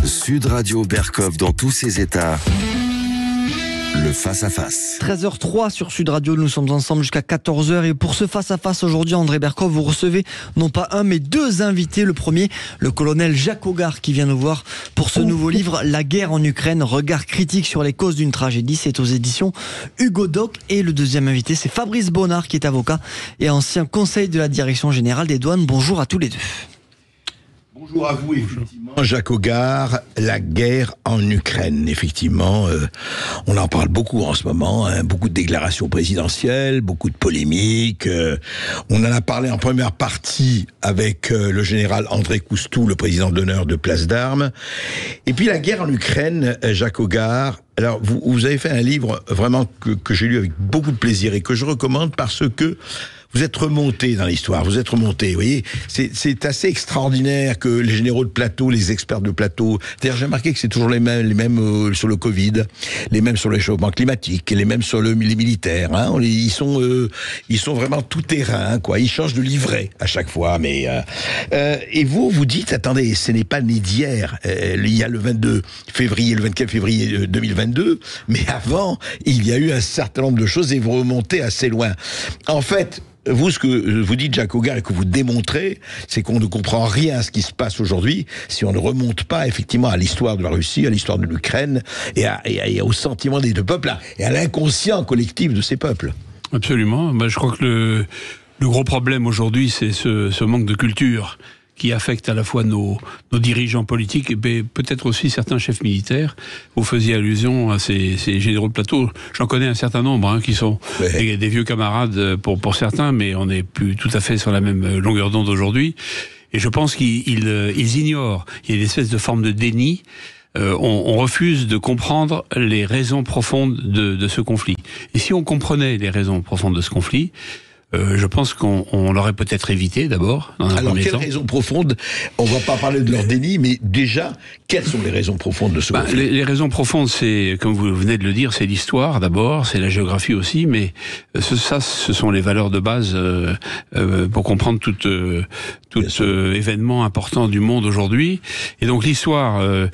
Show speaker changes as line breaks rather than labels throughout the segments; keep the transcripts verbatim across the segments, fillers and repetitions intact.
Sud Radio Berkov dans tous ses états. Le face-à-face.
treize heures trois sur Sud Radio, nous sommes ensemble jusqu'à quatorze heures. Et pour ce face-à-face aujourd'hui, André Berkov, vous recevez non pas un, mais deux invités. Le premier, le colonel Jacques Hogar, qui vient nous voir pour ce nouveau livre, La guerre en Ukraine, regard critique sur les causes d'une tragédie. C'est aux éditions Hugo Doc. Et le deuxième invité, c'est Fabrice Bonnard, qui est avocat et ancien conseil de la Direction Générale des Douanes. Bonjour à tous les deux.
Bonjour à vous, effectivement. Jacques Hogar, la guerre en Ukraine, effectivement. Euh, on en parle beaucoup en ce moment, hein, beaucoup de déclarations présidentielles, beaucoup de polémiques. Euh, on en a parlé en première partie avec euh, le général André Coustou, le président d'honneur de Place d'Armes. Et puis la guerre en Ukraine, Jacques Hogar. Alors, vous, vous avez fait un livre vraiment que, que j'ai lu avec beaucoup de plaisir et que je recommande parce que vous êtes remonté dans l'histoire, vous êtes remonté, vous voyez, c'est, c'est assez extraordinaire que les généraux de plateau, les experts de plateau, c'est-à-dire j'ai remarqué que c'est toujours les mêmes, les mêmes euh, sur le Covid, les mêmes sur le réchauffement climatique, les mêmes sur le, les militaires, hein, on, ils sont, euh, ils sont vraiment tout terrain, quoi, ils changent de livret à chaque fois, mais euh, euh, et vous, vous dites, attendez, ce n'est pas né d'hier, euh, il y a le vingt-deux février, le vingt-quatre février deux mille vingt-deux, mais avant, il y a eu un certain nombre de choses et vous remontez assez loin. En fait, vous, ce que vous dites, Jacques Hogar, et que vous démontrez, c'est qu'on ne comprend rien à ce qui se passe aujourd'hui si on ne remonte pas effectivement à l'histoire de la Russie, à l'histoire de l'Ukraine, et, à, et, à, et au sentiment des deux peuples, et à l'inconscient collectif de ces peuples.
Absolument. Ben, je crois que le, le gros problème aujourd'hui, c'est ce, ce manque de culture qui affecte à la fois nos, nos dirigeants politiques et peut-être aussi certains chefs militaires. Vous faisiez allusion à ces, ces généraux de plateau. J'en connais un certain nombre hein, qui sont ouais. des, des vieux camarades pour, pour certains, mais on n'est plus tout à fait sur la même longueur d'onde aujourd'hui. Et je pense qu'ils ils, ils ignorent. Il y a une espèce de forme de déni. Euh, on, on refuse de comprendre les raisons profondes de, de ce conflit. Et si on comprenait les raisons profondes de ce conflit, Euh, je pense qu'on on l'aurait peut-être évité d'abord.
Alors, quelles temps. raisons profondes? On va pas parler de leur déni, mais déjà, quelles sont les raisons profondes de ce
bah,
conflit?
les, les raisons profondes, c'est, comme vous venez de le dire, c'est l'histoire d'abord, c'est la géographie aussi, mais ce, ça, ce sont les valeurs de base euh, euh, pour comprendre tout, euh, tout euh, événement important du monde aujourd'hui. Et donc l'histoire. Euh,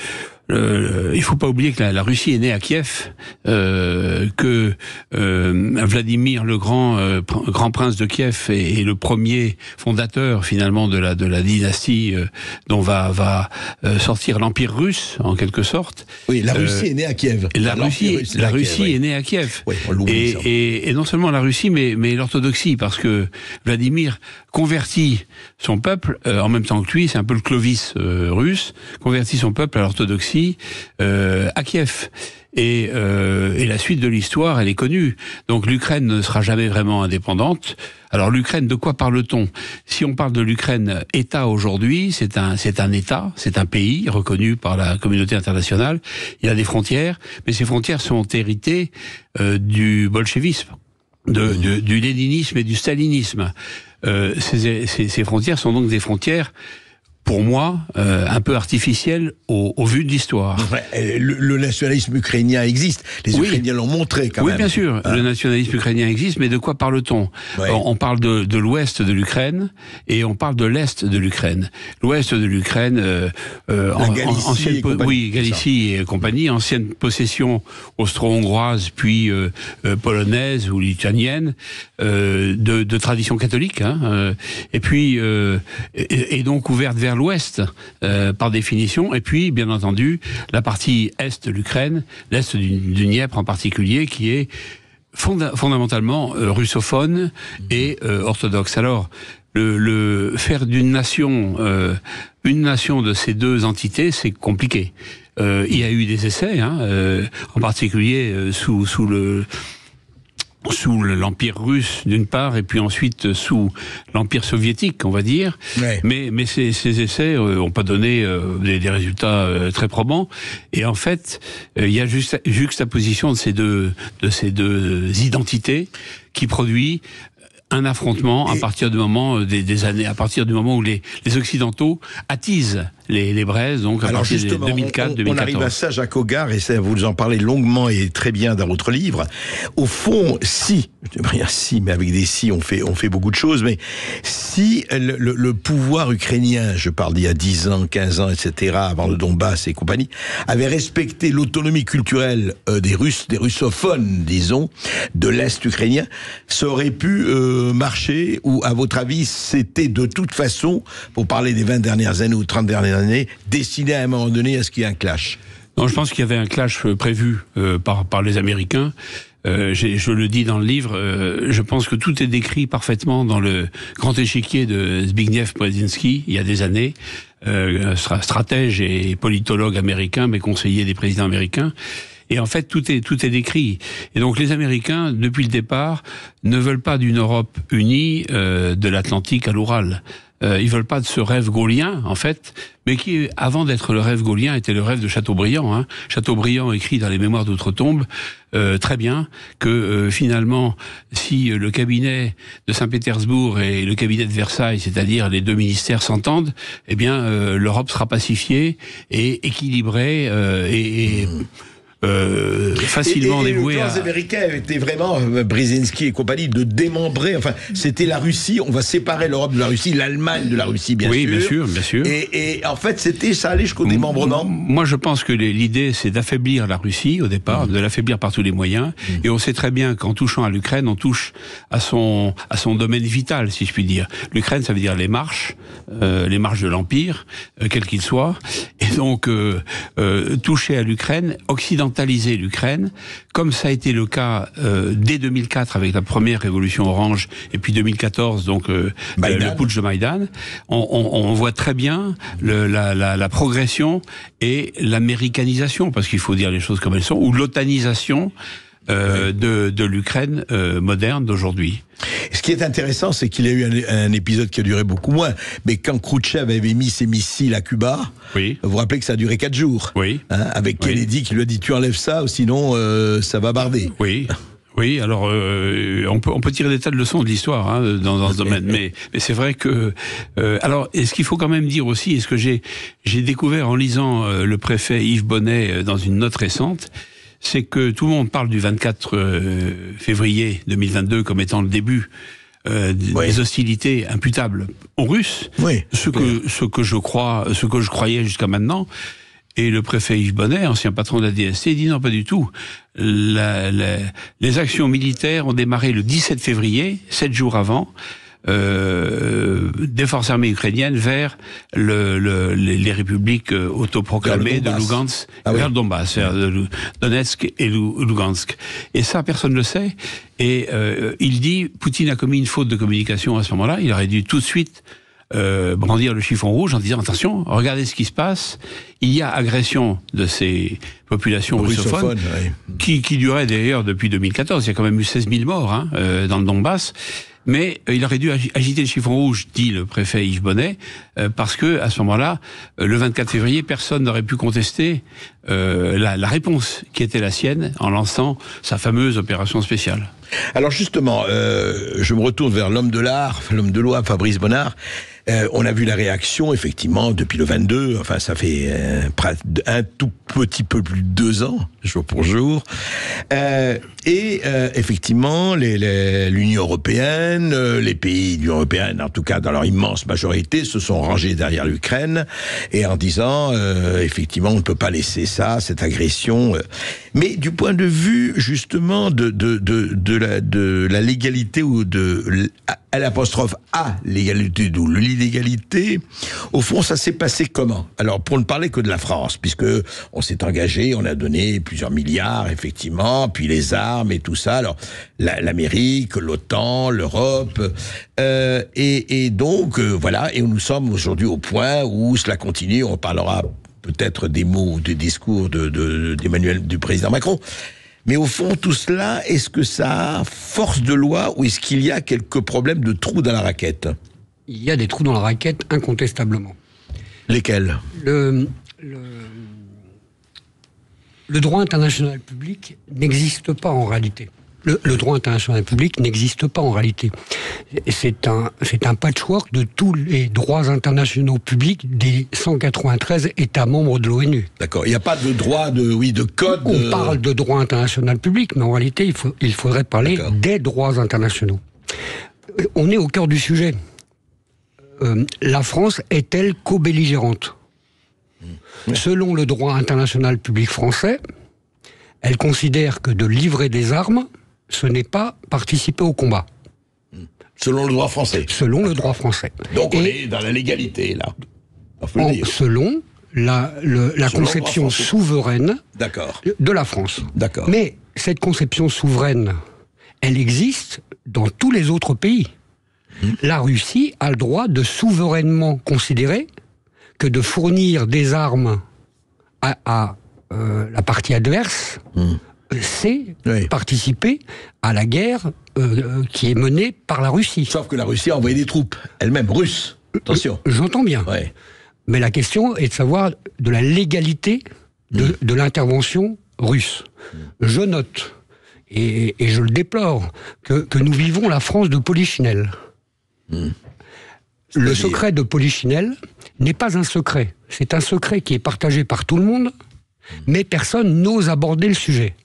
Euh, il faut pas oublier que la, la Russie est née à Kiev, euh, que euh, Vladimir le Grand, euh, pr- grand prince de Kiev, est, est le premier fondateur finalement de la de la dynastie euh, dont va va euh, sortir l'empire russe en quelque sorte.
Oui, la Russie euh, est née à Kiev.
La Russie, russe, la Russie Kiev, oui. est née à Kiev.
Oui, on l'oublie,
et,
ça.
et, et non seulement la Russie, mais mais l'orthodoxie, parce que Vladimir convertit son peuple euh, en même temps que lui, c'est un peu le Clovis euh, russe, convertit son peuple à l'orthodoxie. Euh, à Kiev. Et, euh, et la suite de l'histoire, elle est connue. Donc l'Ukraine ne sera jamais vraiment indépendante. Alors l'Ukraine, de quoi parle-t-on? Si on parle de l'Ukraine État aujourd'hui, c'est un, c'est un État, c'est un pays reconnu par la communauté internationale. Il a des frontières, mais ces frontières sont héritées euh, du bolchevisme, de, de, du léninisme et du stalinisme. Euh, ces, ces, ces frontières sont donc des frontières pour moi, euh, un peu artificiel au, au vu de l'histoire.
Ouais, le, le nationalisme ukrainien existe. Les oui. Ukrainiens l'ont montré quand
oui,
même.
Oui, bien sûr. Hein? Le nationalisme ukrainien existe, mais de quoi parle-t-on? ouais. On parle de, de l'ouest de l'Ukraine et on parle de l'est de l'Ukraine. L'ouest de l'Ukraine, euh, euh, en, Galicie ancienne, po- oui, Galicie et compagnie, ancienne possession austro-hongroise, puis euh, euh, polonaise ou lituanienne, euh, de, de tradition catholique, hein, euh, et puis euh, et, et donc ouverte vers l'ouest, euh, par définition, et puis, bien entendu, la partie est de l'Ukraine, l'est du, du Dniepr en particulier, qui est fonda- fondamentalement euh, russophone et euh, orthodoxe. Alors, le, le faire d'une nation, euh, une nation de ces deux entités, c'est compliqué. Euh, il y a eu des essais, hein, euh, en particulier euh, sous, sous le... sous l'empire russe d'une part et puis ensuite sous l'empire soviétique, on va dire. Ouais. Mais mais ces, ces essais euh, ont pas donné euh, des, des résultats euh, très probants. Et en fait, euh, il y a juste juxtaposition de ces deux de ces deux identités qui produit un affrontement et à partir du moment des, des années, à partir du moment où les, les Occidentaux attisent les, les braises, donc à
Alors
partir de deux mille quatre, deux mille quatorze.
On arrive à ça, Jacques Hoggard, et ça, vous en parlez longuement et très bien dans votre livre. Au fond, si, je ne veux rien si, mais avec des si, on fait, on fait beaucoup de choses, mais si le, le, le pouvoir ukrainien, je parle d'il y a dix ans, quinze ans, et cetera, avant le Donbass et compagnie, avait respecté l'autonomie culturelle euh, des Russes, des russophones, disons, de l'Est ukrainien, ça aurait pu euh, marcher, ou à votre avis, c'était de toute façon, pour parler des vingt dernières années ou trente dernières années, destiné à un moment donné à ce qu'il y ait un clash?
Non, je pense qu'il y avait un clash prévu euh, par, par les Américains. Euh, je le dis dans le livre, euh, je pense que tout est décrit parfaitement dans le grand échiquier de Zbigniew Brzezinski, il y a des années, euh, stratège et politologue américain, mais conseiller des présidents américains. Et en fait, tout est, tout est décrit. Et donc, les Américains, depuis le départ, ne veulent pas d'une Europe unie euh, de l'Atlantique à l'Oural. Euh, ils veulent pas de ce rêve gaulien, en fait, mais qui, avant d'être le rêve gaulien, était le rêve de Chateaubriand. Hein. Chateaubriand écrit dans les Mémoires d'Outre-Tombe, euh, très bien, que euh, finalement, si le cabinet de Saint-Pétersbourg et le cabinet de Versailles, c'est-à-dire les deux ministères, s'entendent, eh bien, euh, l'Europe sera pacifiée et équilibrée euh, et... et Euh, facilement
et, et, et
dévoué
le plan
à...
américain était vraiment, euh, Brzezinski et compagnie, de démembrer, enfin, c'était la Russie, on va séparer l'Europe de la Russie, l'Allemagne de la Russie, bien
oui,
sûr.
Oui, bien sûr, bien sûr.
Et, et en fait, c'était, ça allait jusqu'au démembrement.
Moi, je pense que l'idée, c'est d'affaiblir la Russie, au départ, mmh. de l'affaiblir par tous les moyens, mmh. et on sait très bien qu'en touchant à l'Ukraine, on touche à son, à son domaine vital, si je puis dire. L'Ukraine, ça veut dire les marches, euh, les marches de l'Empire, euh, quel qu'il soit, et donc, euh, euh, toucher à l'Ukraine, occidentaliser l'Ukraine, comme ça a été le cas euh, dès deux mille quatre avec la première révolution orange, et puis deux mille quatorze, donc euh, le putsch de Maïdan, on, on, on voit très bien le, la, la, la progression et l'américanisation, parce qu'il faut dire les choses comme elles sont, ou l'otanisation euh, de, de l'Ukraine euh, moderne d'aujourd'hui.
Ce qui est intéressant, c'est qu'il y a eu un, un épisode qui a duré beaucoup moins, mais quand Khrouchtchev avait mis ses missiles à Cuba,
oui.
vous vous rappelez que ça a duré quatre jours,
oui.
hein, avec Kennedy oui. qui lui a dit tu enlèves ça, sinon euh, ça va barder.
Oui. Oui, alors euh, on peut on peut tirer des tas de leçons de l'histoire hein, dans, dans ce domaine, mais mais c'est vrai que euh, alors et ce qu'il faut quand même dire aussi, et ce que j'ai j'ai découvert en lisant euh, le préfet Yves Bonnet euh, dans une note récente, c'est que tout le monde parle du vingt-quatre février deux mille vingt-deux comme étant le début euh, oui. des hostilités imputables aux Russes.
Oui.
Ce que oui. ce que je crois, ce que je croyais jusqu'à maintenant. Et le préfet Yves Bonnet, ancien patron de la D S T, dit non, pas du tout. La, la, les actions militaires ont démarré le dix-sept février, sept jours avant, euh, des forces armées ukrainiennes vers le, le, les, les républiques autoproclamées de Lugansk, ah oui. vers le Donbass, vers le Donetsk et Lugansk. Et ça, personne ne le sait. Et euh, il dit, Poutine a commis une faute de communication à ce moment-là. Il aurait dû tout de suite Euh, brandir le chiffon rouge en disant attention, regardez ce qui se passe, il y a agression de ces populations russophones,
oui.
qui, qui durait d'ailleurs depuis deux mille quatorze, il y a quand même eu seize mille morts hein, euh, dans le Donbass, mais euh, il aurait dû agiter le chiffon rouge, dit le préfet Yves Bonnet, euh, parce que à ce moment-là, euh, le vingt-quatre février, personne n'aurait pu contester euh, la, la réponse qui était la sienne en lançant sa fameuse opération spéciale.
Alors justement, euh, je me retourne vers l'homme de l'art, l'homme de loi, Fabrice Bonnard. Euh, on a vu la réaction, effectivement, depuis le vingt-deux, enfin ça fait euh, un tout petit peu plus de deux ans, jour pour jour. Euh, et euh, effectivement, les, les, l'Union européenne, euh, les pays de l'Union européenne, en tout cas dans leur immense majorité, se sont rangés derrière l'Ukraine, et en disant, euh, effectivement, on ne peut pas laisser ça, cette agression. Euh. Mais du point de vue, justement, de, de, de, de, la, de la légalité, ou de à l'apostrophe à l'égalité, d'où l'illégalité, au fond, ça s'est passé comment? Alors, pour ne parler que de la France, puisque on s'est engagé, on a donné plusieurs milliards, effectivement, puis les armes et tout ça. Alors, la, l'Amérique, l'OTAN, l'Europe, euh, et, et donc, euh, voilà, et nous sommes aujourd'hui au point où cela continue. On parlera peut-être des mots, des discours de, de, d'Emmanuel, du président Macron. Mais au fond, tout cela, est-ce que ça a force de loi, ou est-ce qu'il y a quelques problèmes de trous dans la raquette?
Il y a des trous dans la raquette, incontestablement.
Lesquels?
le, le, le droit international public n'existe pas en réalité. Le, le droit international public n'existe pas en réalité. C'est un, c'est un patchwork de tous les droits internationaux publics des cent quatre-vingt-treize États membres de l'ONU.
D'accord. Il n'y a pas de droit, de, oui, de code.
On
de...
parle de droit international public, mais en réalité, il, faut, il faudrait parler D'accord. des droits internationaux. On est au cœur du sujet. Euh, la France est-elle co-belligérante ? mmh. Selon le droit international public français, elle considère que de livrer des armes, ce n'est pas participer au combat.
Selon le droit français.
Selon D'accord. le droit français.
Donc
Et
on est dans la légalité, là.
En, selon la, le, la selon conception souveraine
D'accord.
de la France.
D'accord.
Mais cette conception souveraine, elle existe dans tous les autres pays. Mmh. La Russie a le droit de souverainement considérer que de fournir des armes à, à euh, la partie adverse, mmh. c'est oui. participer à la guerre euh, qui est menée par la Russie.
Sauf que la Russie a envoyé des troupes, elle-même, russes. Attention.
Euh, j'entends bien.
Ouais.
Mais la question est de savoir de la légalité de, mmh. de l'intervention russe. Mmh. Je note, et, et je le déplore, que, que nous vivons la France de Polichinelle. Mmh. Le secret de Polichinelle n'est pas un secret. C'est un secret qui est partagé par tout le monde, mmh. mais personne n'ose aborder le sujet.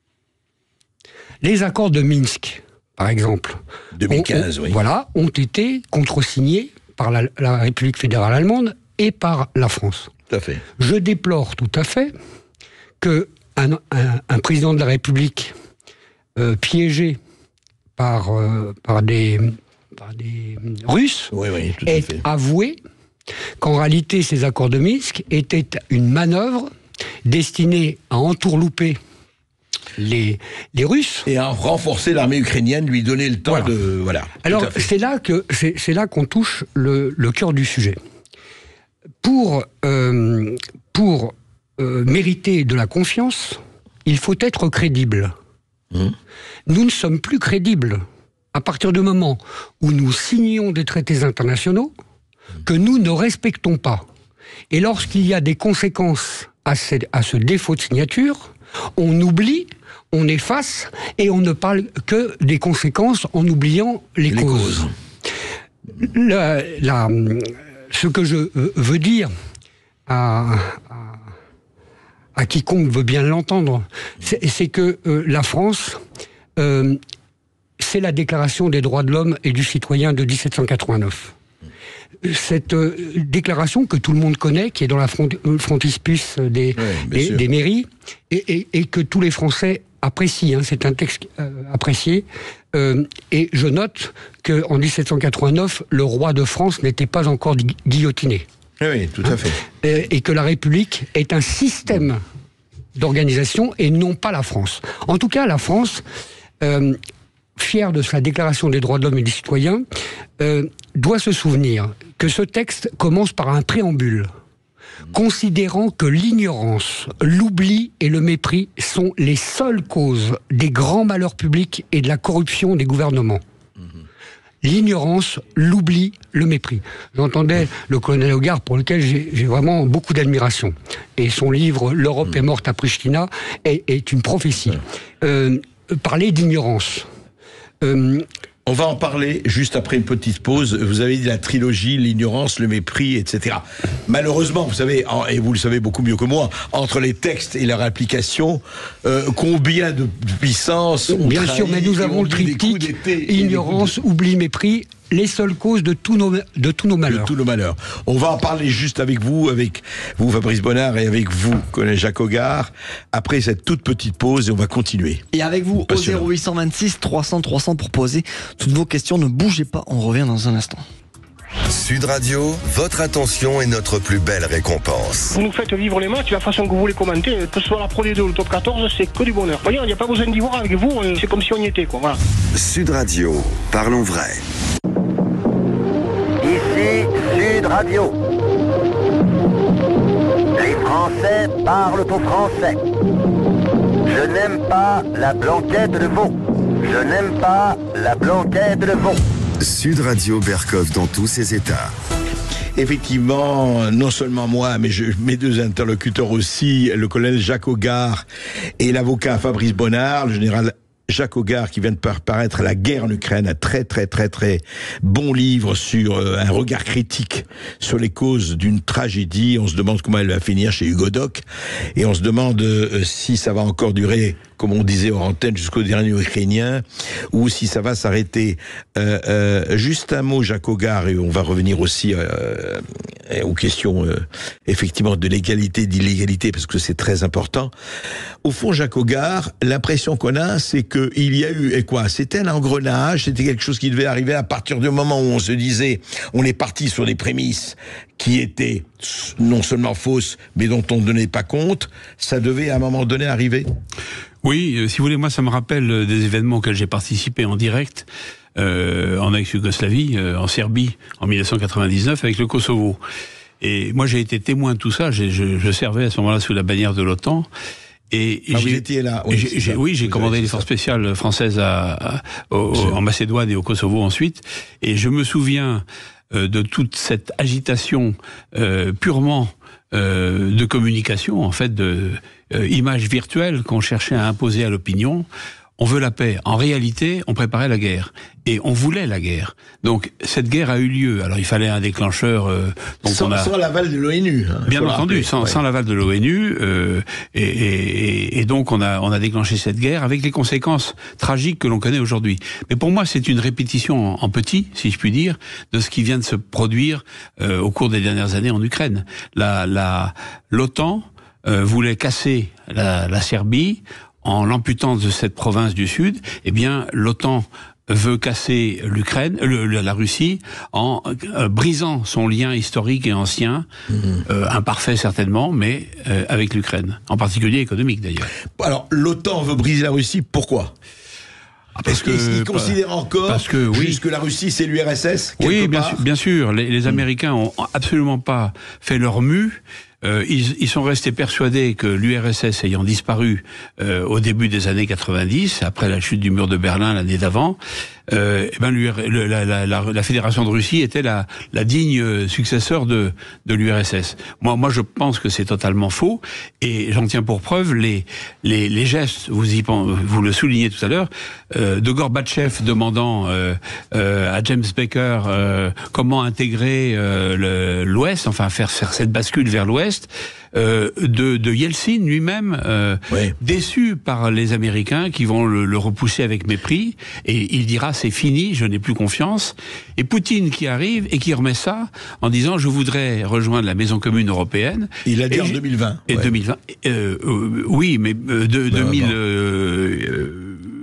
Les accords de Minsk, par exemple,
deux mille quinze,
ont,
oui.
voilà, ont été contresignés par la, la République fédérale allemande et par la France.
Tout à fait.
Je déplore tout à fait que un, un, un président de la République euh, piégé par, euh, par, des, par des Russes
oui, oui, tout à
ait
fait.
avoué qu'en réalité ces accords de Minsk étaient une manœuvre destinée à entourlouper Les, les Russes.
Et à renforcer l'armée ukrainienne, lui donner le temps voilà. de... Voilà.
Alors, c'est là, que, c'est, c'est là qu'on touche le, le cœur du sujet. Pour, euh, pour euh, mériter de la confiance, il faut être crédible. Mmh. Nous ne sommes plus crédibles à partir du moment où nous signons des traités internationaux que nous ne respectons pas. Et lorsqu'il y a des conséquences à, ces, à ce défaut de signature, on oublie, on efface, et on ne parle que des conséquences en oubliant les, les causes. causes. La, la, ce que je veux dire à, à, à quiconque veut bien l'entendre, c'est, c'est que euh, la France, euh, c'est la Déclaration des droits de l'homme et du citoyen de dix-sept cent quatre-vingt-neuf. Cette euh, déclaration que tout le monde connaît, qui est dans la front, euh, frontispice des, oui, des, des mairies, et, et, et que tous les Français apprécient, hein, c'est un texte euh, apprécié, euh, et je note qu'en dix-sept cent quatre-vingt-neuf, le roi de France n'était pas encore gu- guillotiné.
Oui, oui, tout à fait.
Et, et que la République est un système d'organisation et non pas la France. En tout cas, la France... Euh, fier de sa déclaration des droits de l'homme et du citoyen, euh, doit se souvenir que ce texte commence par un préambule, considérant que l'ignorance, l'oubli et le mépris sont les seules causes des grands malheurs publics et de la corruption des gouvernements. L'ignorance, l'oubli, le mépris. J'entendais le colonel Hogar, pour lequel j'ai, j'ai vraiment beaucoup d'admiration. Et son livre « L'Europe est morte à Pristina » est, est une prophétie. Euh, parler d'ignorance.
Euh, On va en parler juste après une petite pause. Vous avez dit la trilogie, l'ignorance, le mépris, et cetera. Malheureusement, vous savez, et vous le savez beaucoup mieux que moi, entre les textes et leur application, euh, combien de puissance on
Bien sûr, mais nous avons le triptyque, ignorance, de... oubli, mépris, les seules causes de tous nos, de tous nos malheurs.
De tous nos malheurs. On va en parler juste avec vous, avec vous, Fabrice Bonnard, et avec vous, colonel Jacques Hogar, après cette toute petite pause, et on va continuer.
Et avec vous, au zéro huit cent vingt-six trois cents trois cents pour poser toutes vos questions. Ne bougez pas, on revient dans un instant.
Sud Radio, votre attention est notre plus belle récompense.
Vous nous faites vivre les matchs, la façon que vous les commentez, que ce soit la Pro D deux ou le Top quatorze, c'est que du bonheur. Voyez, il n'y a pas besoin d'y voir avec vous, c'est comme si on y était, quoi. Voilà.
Sud Radio, parlons vrai.
Ici Sud Radio. Les Français parlent au français. Je n'aime pas la blanquette de veau. Je n'aime pas la blanquette de veau.
Sud Radio Bercoff dans tous ses états.
Effectivement, non seulement moi, mais je, mes deux interlocuteurs aussi, le colonel Jacques Hogar et l'avocat Fabrice Bonnard, le général Jacques Hogar, qui vient de paraître La guerre en Ukraine, un très très très très bon livre sur euh, un regard critique sur les causes d'une tragédie. On se demande comment elle va finir chez Hugo Doc, et on se demande euh, si ça va encore durer, comme on disait hors antenne, jusqu'au dernier Ukrainien, ou si ça va s'arrêter. Euh, euh, juste un mot, Jacques Hogar, et on va revenir aussi euh, aux questions euh, effectivement de l'égalité, d'illégalité, parce que c'est très important. Au fond, Jacques Hogar, l'impression qu'on a, c'est qu'il y a eu, et quoi, c'était un engrenage, c'était quelque chose qui devait arriver à partir du moment où on se disait, on est parti sur des prémices qui étaient non seulement fausses, mais dont on ne donnait pas compte, ça devait à un moment donné arriver.
Oui, euh, si vous voulez, moi ça me rappelle euh, des événements auxquels j'ai participé en direct, euh, en ex-Yougoslavie, euh, en Serbie, en mille neuf cent quatre-vingt-dix-neuf, avec le Kosovo. Et moi j'ai été témoin de tout ça, je, je, je servais à ce moment-là sous la bannière de l'OTAN. Et
ah, vous étiez là.
Oui, j'ai, j'ai, oui, j'ai commandé les forces spéciales françaises à, à, au, en Macédoine et au Kosovo ensuite. Et je me souviens euh, de toute cette agitation euh, purement euh, de communication, en fait, de euh, images virtuelles qu'on cherchait à imposer à l'opinion. On veut la paix. En réalité, on préparait la guerre. Et on voulait la guerre. Donc, cette guerre a eu lieu. Alors, il fallait un déclencheur... Euh, donc
sans,
on a...
sans l'aval de l'ONU. Hein,
Bien entendu, sans, ouais. sans l'aval de l'ONU. Euh, et, et, et donc, on a, on a déclenché cette guerre avec les conséquences tragiques que l'on connaît aujourd'hui. Mais pour moi, c'est une répétition en, en petit, si je puis dire, de ce qui vient de se produire euh, au cours des dernières années en Ukraine. La, la, l'OTAN euh, voulait casser la, la Serbie en l'amputant de cette province du Sud. Eh bien, l'OTAN veut casser l'Ukraine, le, la Russie, en euh, brisant son lien historique et ancien, mmh. euh, imparfait certainement, mais euh, avec l'Ukraine, en particulier économique d'ailleurs.
Alors, l'OTAN veut briser la Russie, pourquoi ? Parce qu'ils considèrent encore parce que, oui. juste que la Russie, c'est l'U R S S quelque
Oui, bien
part.
sûr, bien sûr. Les, les Américains ont absolument pas fait leur mue. Euh, ils, ils sont restés persuadés que l'U R S S ayant disparu euh, au début des années quatre-vingt-dix, après la chute du mur de Berlin l'année d'avant, euh, eh ben l'U R, le, la, la, la, la Fédération de Russie était la, la digne successeur de, de l'U R S S. Moi, moi, je pense que c'est totalement faux, et j'en tiens pour preuve les, les, les gestes. Vous y vous le soulignez tout à l'heure, euh, de Gorbatchev demandant euh, euh, à James Baker euh, comment intégrer euh, l'Ouest, enfin faire, faire cette bascule vers l'Ouest. Euh, de, de Yeltsin lui-même, euh, oui. déçu par les Américains qui vont le, le repousser avec mépris, et il dira c'est fini, je n'ai plus confiance. Et Poutine qui arrive et qui remet ça en disant je voudrais rejoindre la maison commune européenne.
Il a dit en deux mille vingt.
Et
ouais.
deux mille vingt. Euh, euh, oui, mais euh, de, ben, deux mille. Euh, euh,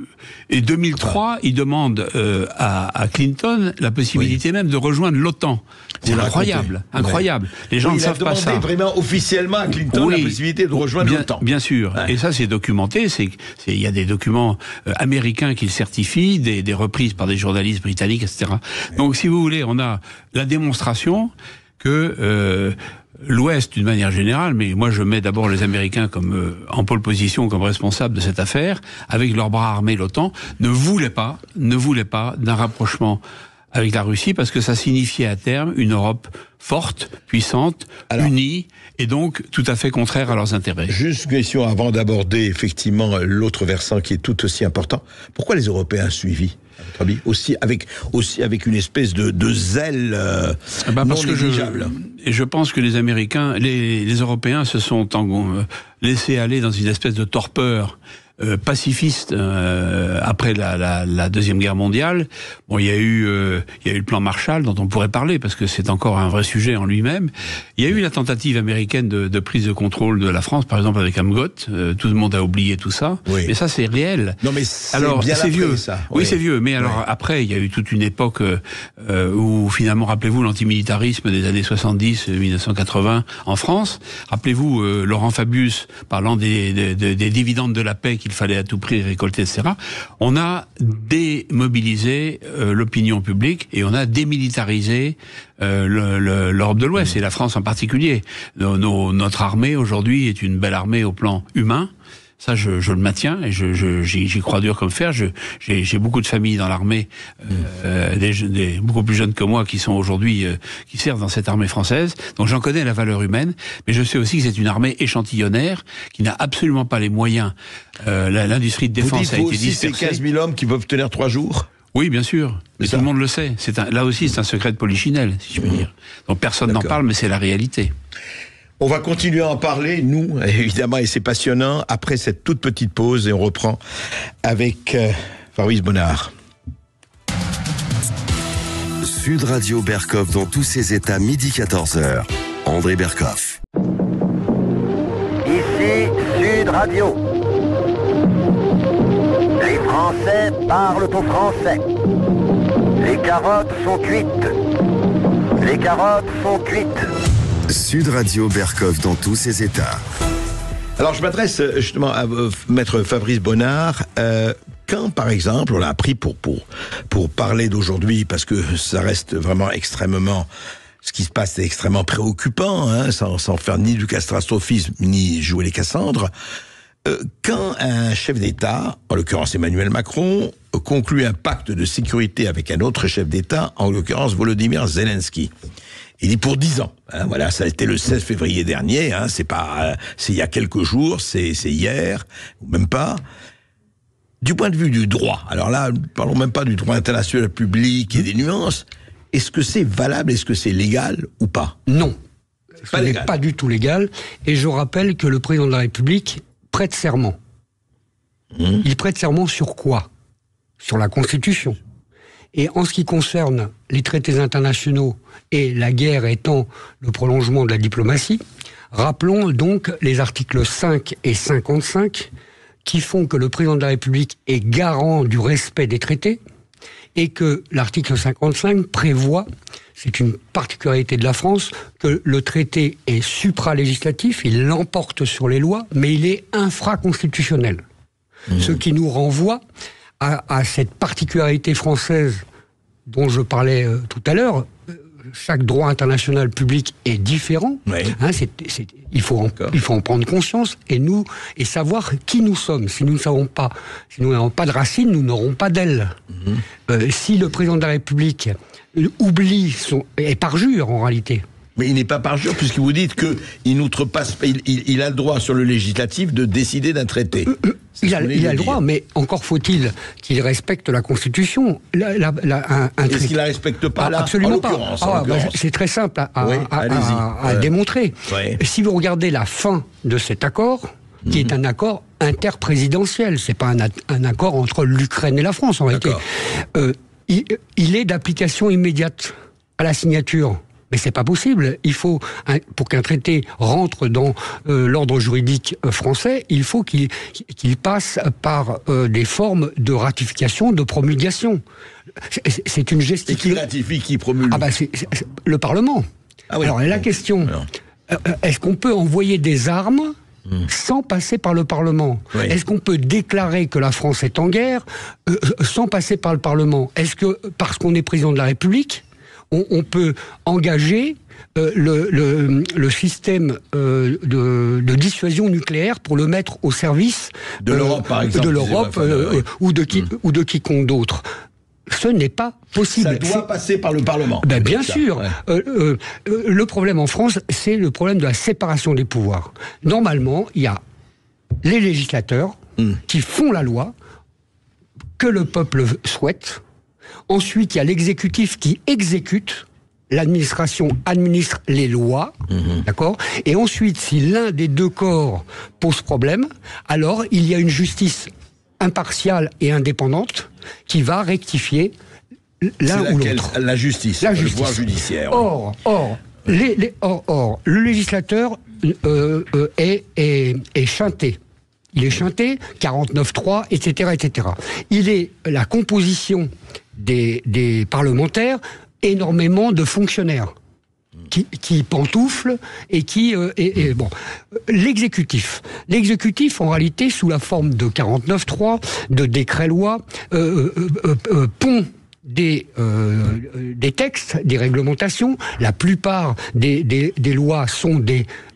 Et deux mille trois, il demande euh, à, à Clinton la possibilité oui. même de rejoindre l'OTAN. C'est incroyable, incroyable. Ouais. Les gens oui, ne savent pas ça.
Il a demandé vraiment officiellement à Clinton oui. la possibilité de rejoindre
bien,
l'OTAN.
Bien sûr. Ouais. Et ça, c'est documenté. C'est, c'est, il y a des documents euh, américains qui le certifient, des, des reprises par des journalistes britanniques, et cetera. Ouais. Donc, si vous voulez, on a la démonstration que euh, l'Ouest, d'une manière générale, mais moi je mets d'abord les Américains comme euh, en pole position, comme responsables de cette affaire, avec leur bras armé, l'OTAN, ne voulait pas, ne voulait pas d'un rapprochement avec la Russie, parce que ça signifiait à terme une Europe forte, puissante, Alors, unie, et donc tout à fait contraire à leurs intérêts.
Juste une question avant d'aborder effectivement l'autre versant qui est tout aussi important. Pourquoi les Européens suivis ? Aussi avec aussi avec une espèce de, de zèle euh,
bah
non
parce
négligeable.
Que je, je pense que les Américains, les, les Européens se sont en, euh, laissés aller dans une espèce de torpeur euh, pacifiste euh, après la, la, la deuxième guerre mondiale. Bon, il y a eu euh, il y a eu le plan Marshall dont on pourrait parler parce que c'est encore un vrai sujet en lui-même. Il y a eu la tentative américaine de, de prise de contrôle de la France, par exemple avec Amgot. Euh, tout le monde a oublié tout ça, oui. mais ça c'est réel.
Non mais c'est
alors
bien
c'est vieux,
ça.
Oui, oui c'est vieux. Mais alors
oui.
après il y a eu toute une époque euh, où finalement, rappelez-vous l'antimilitarisme des années soixante-dix, mille neuf cent quatre-vingts en France. Rappelez-vous euh, Laurent Fabius parlant des, des, des, des dividendes de la paix qu'il fallait à tout prix récolter, et cetera. On a démobilisé euh, l'opinion publique et on a démilitarisé euh, le, le, l'Europe de l'Ouest, mmh. et la France en particulier. Nos, nos, notre armée aujourd'hui est une belle armée au plan humain. Ça, je, je le maintiens et je, je, j'y, j'y crois dur comme fer. Je, j'ai, j'ai beaucoup de familles dans l'armée, euh, des, des, beaucoup plus jeunes que moi qui sont aujourd'hui, euh, qui servent dans cette armée française. Donc j'en connais la valeur humaine, mais je sais aussi que c'est une armée échantillonnaire qui n'a absolument pas les moyens. Euh, l'industrie de défense
vous dites,
a été
aussi,
dispersée.
C'est quinze mille hommes qui peuvent tenir trois jours.
Oui, bien sûr. Mais tout le monde le sait. C'est un, là aussi, c'est un secret de polichinelle, si je peux mmh. dire. Donc personne D'accord. n'en parle, mais c'est la réalité.
On va continuer à en parler, nous, évidemment, et c'est passionnant, après cette toute petite pause, et on reprend avec euh, Fabrice Bonnard.
Sud Radio Berkov dans tous ses états, midi quatorze heures. André Berkov.
Ici Sud Radio. Les Français parlent au français. Les carottes sont cuites. Les carottes sont cuites.
Sud Radio Berkov dans tous ses états.
Alors je m'adresse justement à euh, maître Fabrice Bonnard. Euh, quand par exemple on l'a appris pour, pour, pour parler d'aujourd'hui, parce que ça reste vraiment extrêmement... Ce qui se passe est extrêmement préoccupant, hein, sans, sans faire ni du catastrophisme ni jouer les Cassandres. Euh, quand un chef d'État, en l'occurrence Emmanuel Macron, conclut un pacte de sécurité avec un autre chef d'État, en l'occurrence Volodymyr Zelensky, il dit pour dix ans. Hein, voilà, ça a été le seize février dernier. Hein, c'est pas, euh, c'est il y a quelques jours, c'est, c'est hier, ou même pas. Du point de vue du droit, alors là, parlons même pas du droit international public et des nuances. Est-ce que c'est valable, est-ce que c'est légal ou pas?
Non, ce n'est pas du tout légal. Et je rappelle que le président de la République prête serment. Mmh. Il prête serment sur quoi? Sur la Constitution. Et en ce qui concerne les traités internationaux et la guerre étant le prolongement de la diplomatie, rappelons donc les articles cinq et cinquante-cinq qui font que le président de la République est garant du respect des traités et que l'article cinquante-cinq prévoit, c'est une particularité de la France, que le traité est supralégislatif, il l'emporte sur les lois, mais il est infraconstitutionnel. Mmh. Ce qui nous renvoie à, à cette particularité française dont je parlais euh, tout à l'heure. Chaque droit international public est différent. Oui. Hein, c'est, c'est, il, faut en, il faut en prendre conscience et nous et savoir qui nous sommes. Si nous ne savons pas, si nous n'avons pas de racines, nous n'aurons pas d'ailes. Mm-hmm. Euh, si le président de la République oublie son et parjure en réalité.
Mais il n'est pas parjure puisque vous dites que il n'outrepasse, il, il, il a le droit sur le législatif de décider d'un traité. Euh, euh,
il a, il a le droit, mais encore faut-il qu'il respecte la Constitution. La, la, la, un, un
Est-ce qu'il la respecte pas
ah,
là?
Absolument
en
pas.
l'occurrence,
ah,
en l'occurrence.
Bah, c'est très simple à, à,
oui,
à, à, à ouais. démontrer. Ouais. Si vous regardez la fin de cet accord, qui mmh. est un accord interprésidentiel, c'est pas un, un accord entre l'Ukraine et la France en réalité. Euh, il, il est d'application immédiate à la signature. Mais c'est pas possible. Il faut, pour qu'un traité rentre dans euh, l'ordre juridique français, il faut qu'il, qu'il passe par euh, des formes de ratification, de promulgation. C'est, c'est une gesticulation.
Et qui ratifie, qui promulgue?
Ah bah c'est, c'est, c'est le Parlement. Ah oui. Alors la question, euh, est-ce qu'on peut envoyer des armes Mmh. sans passer par le Parlement? Oui. Est-ce qu'on peut déclarer que la France est en guerre euh, sans passer par le Parlement? Est-ce que, parce qu'on est président de la République, on, on peut engager euh, le, le, le système euh, de, de dissuasion nucléaire pour le mettre au service
de l'Europe, euh, par exemple,
de l'Europe euh, oui. ou, de qui, mmh. ou de quiconque d'autre? Ce n'est pas possible.
Ça doit c'est... passer par le Parlement.
Ben bien sûr. Ouais. Euh, euh, le problème en France, c'est le problème de la séparation des pouvoirs. Normalement, il y a les législateurs mmh. qui font la loi que le peuple souhaite. Ensuite, il y a l'exécutif qui exécute. L'administration administre les lois, mmh. d'accord ? Et ensuite, si l'un des deux corps pose problème, alors il y a une justice impartiale et indépendante qui va rectifier l'un ou l'autre.
La justice,
la justice.
Le pouvoir judiciaire.
Or, or, les, les, or, or, le législateur euh, euh, est, est, est chanté. Il est chanté, quarante-neuf trois, et cetera, et cetera. Il est la composition des, des parlementaires, énormément de fonctionnaires qui, qui pantouflent et qui... Euh, et, et, bon, l'exécutif. L'exécutif, en réalité, sous la forme de quarante-neuf trois, de décrets-lois, euh, euh, euh, pond des, euh, des textes, des réglementations. La plupart des, des, des lois sont des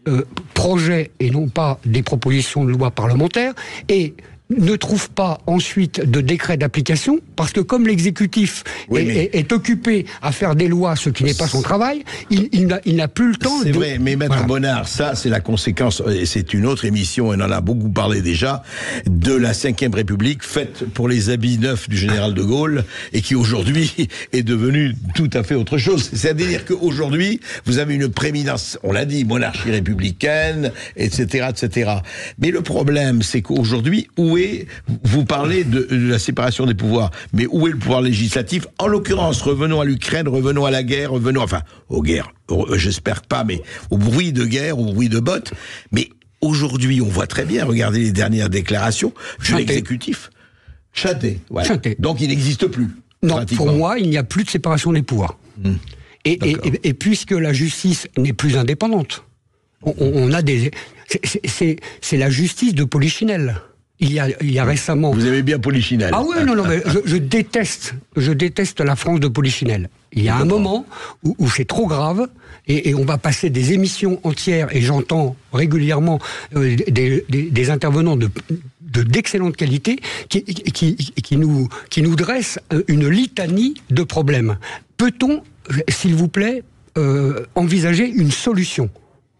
euh, projets et non pas des propositions de loi parlementaires, et ne trouve pas ensuite de décret d'application, parce que comme l'exécutif oui, est, mais... est, est occupé à faire des lois, ce qui n'est pas son travail, il, il, n'a, il n'a plus le temps.
C'est
de...
vrai, mais Maître voilà. Bonnard, ça c'est la conséquence, et c'est une autre émission, et on en a beaucoup parlé déjà, de la cinquième République, faite pour les habits neufs du général de Gaulle, et qui aujourd'hui est devenue tout à fait autre chose. C'est-à-dire qu'aujourd'hui, vous avez une prééminence, on l'a dit, monarchie républicaine, et cetera, et cetera. Mais le problème, c'est qu'aujourd'hui, où vous parlez de, de la séparation des pouvoirs, mais où est le pouvoir législatif? En l'occurrence, revenons à l'Ukraine, revenons à la guerre, revenons, enfin, aux guerres, j'espère pas, mais au bruit de guerre, au bruit de bottes. Mais aujourd'hui, on voit très bien, regardez les dernières déclarations de l'exécutif. Chanté. Voilà. Chanté. Donc il n'existe plus.
Non, pour moi, il n'y a plus de séparation des pouvoirs. Mmh. Et, et, et, et puisque la justice n'est plus indépendante, on, on a des... C'est, c'est, c'est la justice de Polichinelle. Il y a, il y a récemment...
Vous aimez bien Polichinelle.
Ah oui, non, non, mais je, je déteste, je déteste la France de Polichinelle. Il y a un moment où, où c'est trop grave, et, et on va passer des émissions entières, et j'entends régulièrement euh, des, des, des intervenants de, de d'excellente qualité qui, qui, qui, nous, qui nous dressent une litanie de problèmes. Peut-on, s'il vous plaît, euh, envisager une solution ?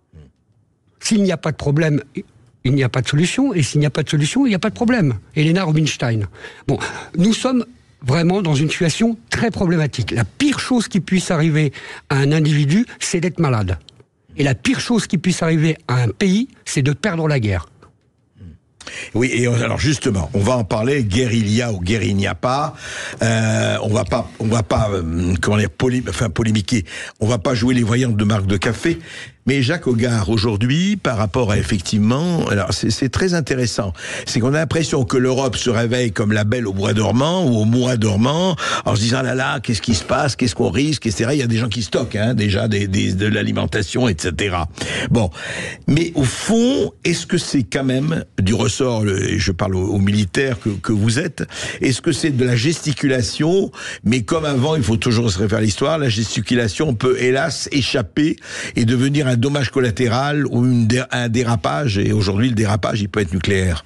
S'il n'y a pas de problème... il n'y a pas de solution, et s'il n'y a pas de solution, il n'y a pas de problème. Helena Rubinstein. Bon, nous sommes vraiment dans une situation très problématique. La pire chose qui puisse arriver à un individu, c'est d'être malade. Et la pire chose qui puisse arriver à un pays, c'est de perdre la guerre.
Oui, et alors justement, on va en parler, guerre il y a ou guerre il n'y a pas. Euh, on va pas, on va pas, euh, comment dire, polé- enfin polémiquer. On va pas jouer les voyantes de marque de café. Mais Jacques Hoggard, aujourd'hui, par rapport à effectivement, alors c'est, c'est très intéressant, c'est qu'on a l'impression que l'Europe se réveille comme la belle au bois dormant ou au mois dormant, en se disant là là, qu'est-ce qui se passe, qu'est-ce qu'on risque, et cetera. Il y a des gens qui stockent hein, déjà des, des, de l'alimentation, et cetera. Bon, mais au fond, est-ce que c'est quand même du ressort, et je parle aux, aux militaires que, que vous êtes, est-ce que c'est de la gesticulation, mais comme avant, il faut toujours se référer à l'histoire, la gesticulation peut hélas échapper et devenir un dommage collatéral ou une dé- un dérapage, et aujourd'hui le dérapage il peut être nucléaire.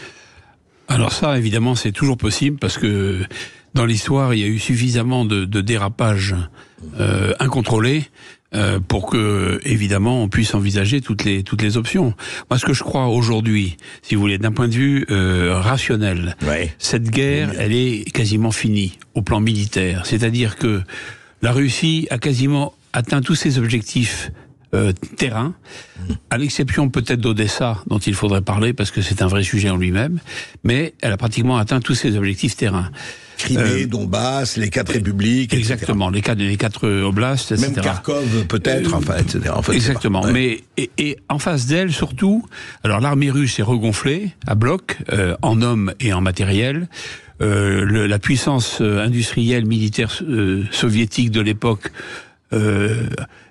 Alors ça évidemment c'est toujours possible, parce que dans l'histoire il y a eu suffisamment de, de dérapages euh, incontrôlés euh, pour que évidemment on puisse envisager toutes les toutes les options. Moi ce que je crois aujourd'hui, si vous voulez, d'un point de vue euh, rationnel, ouais. cette guerre elle est quasiment finie au plan militaire, c'est-à-dire que la Russie a quasiment atteint tous ses objectifs Euh, terrain, à l'exception peut-être d'Odessa, dont il faudrait parler parce que c'est un vrai sujet en lui-même, mais elle a pratiquement atteint tous ses objectifs terrain.
Crimée, euh, Donbass, les quatre républiques,
exactement, les quatre, les quatre oblasts, et cetera.
Même Kharkov peut-être, euh, enfin, et cetera. En fait,
exactement. Ouais. Mais et, et en face d'elle surtout, alors l'armée russe est regonflée à bloc euh, en hommes et en matériel. Euh, le, la puissance industrielle militaire euh, soviétique de l'époque. Euh,